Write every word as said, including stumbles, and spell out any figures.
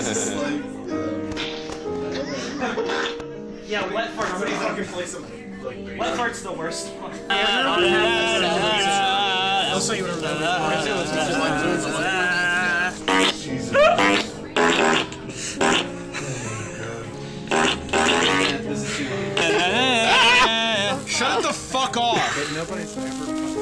Yeah, wet farts. Somebody fucking play some. Wet farts the worst one. I'll show you whatever that is. Shut the fuck off! But nobody's ever